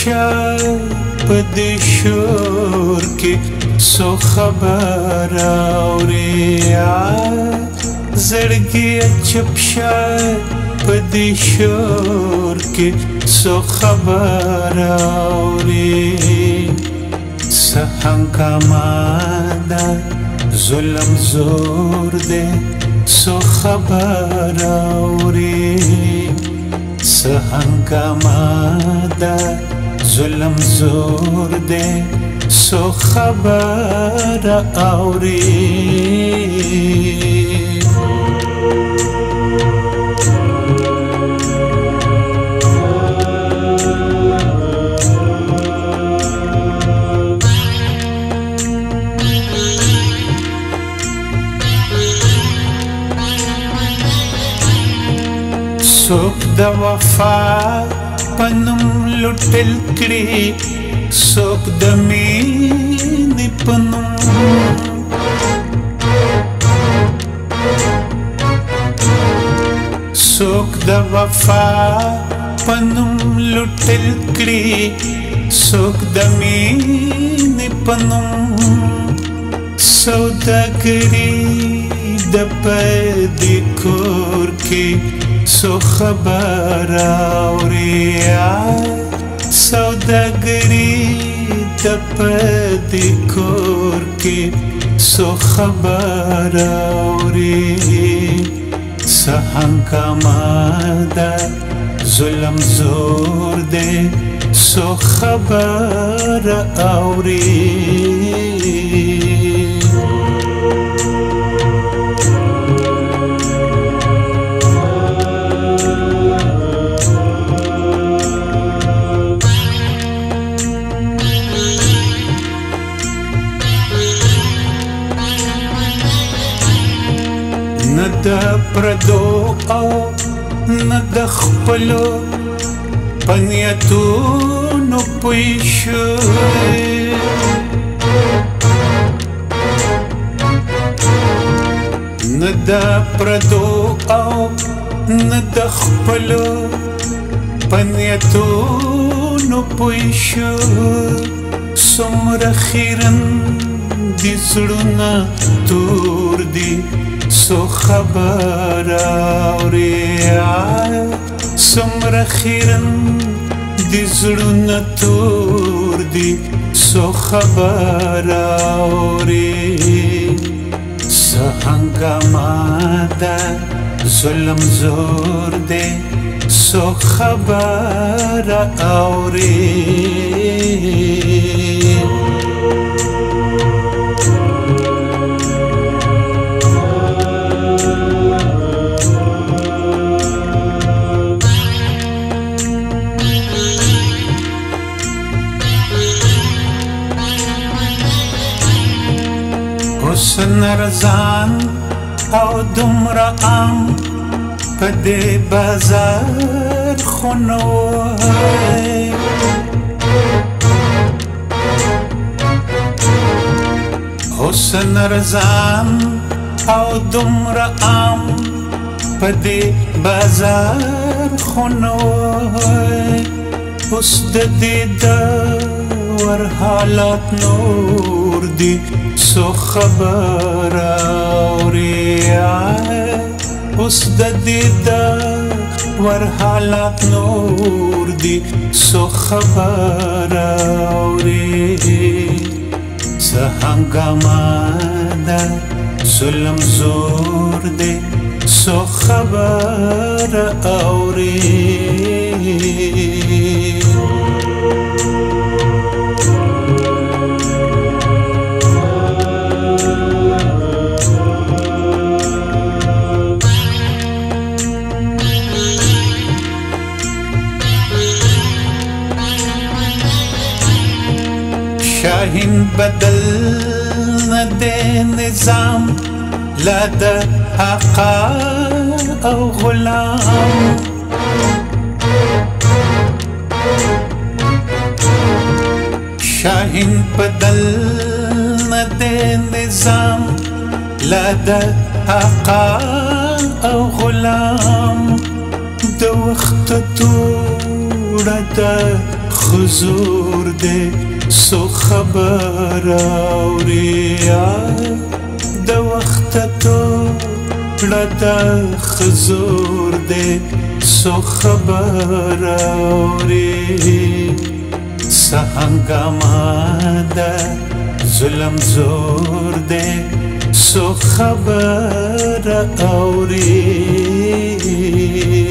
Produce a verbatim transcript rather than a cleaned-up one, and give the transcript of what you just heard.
شای په دې شور کې سو خبر اوري زړګي چپ شای په دې شور کې سو خبر اوري سهنګما دا ظلم زور دے سو خبر اوري سهنګما دا ظلم زور دے سو خبر اوري څوک د وفا پنوم لټل کړي څوک د مینې پنوم څوک د وفا پنوم لټل کړي څوک د مینې پنوم سوداګري د پدې کور کې سو خبر اوري سوداګري د پدې کور کې سو خبر اوري سهنګما دا ظلم زور دے سو خبر اوري نه د پردو او نه د خپلو په نیتونو پوه شوې نه د پردو او نه د خپلو په نیتونو پوه شوې څومره خیرن دي زړونه تور دي سو خبر اوري څومره خیرن دي زړونه تور دي سو خبر اوري سهنګما دا ظلم زور دے سو خبر اوري حسن رضان او دومره عام په دې بازار خونو حسن رضان او دومره عام په دې بازار خونو اوس د دې د ور حالات نور دي سو خبر اوري اوس د دې د ور حالات نور دي سو خبر اوري سهنګما دا ظلم زور دے سو خبر اوري شاہین بدل نہ دے نظام لا دا آقا او غلام شاہین بدل نہ دے نظام لا دا آقا او غلام د وخت توړه د حضور دے سو خبر اوریا د وخت تو لدا حضور دے سو خبر اوري سهنگاما دا ظلم زور دے سو خبر اوري